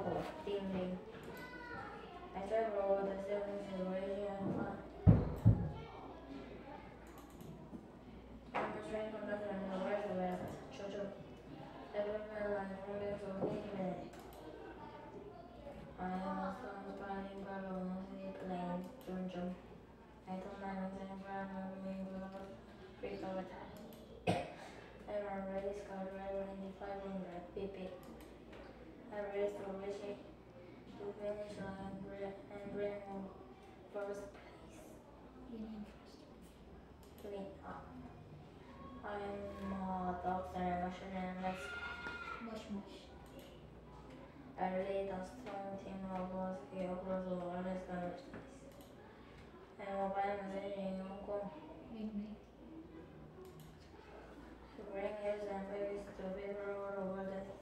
go, ding ding. I travel over the seven civilizations. I'm a train conductor in the West West. Choo-choo. Everywhere like moving so neatly. I am a stone spinning balloon on the plane. Choo-choo. I told my nonsense brown and green with freak over time. I'm a race car driver in the 500. Beep beep. I raced to Richie to finish line and bring home first place. Clean up. I'm a doctor and machine and let's Mush mush. I lead a strong team of boys here across the wireless countries. I'm a biomessage in Hong Kong. Make. To bring eggs and babies to people all over the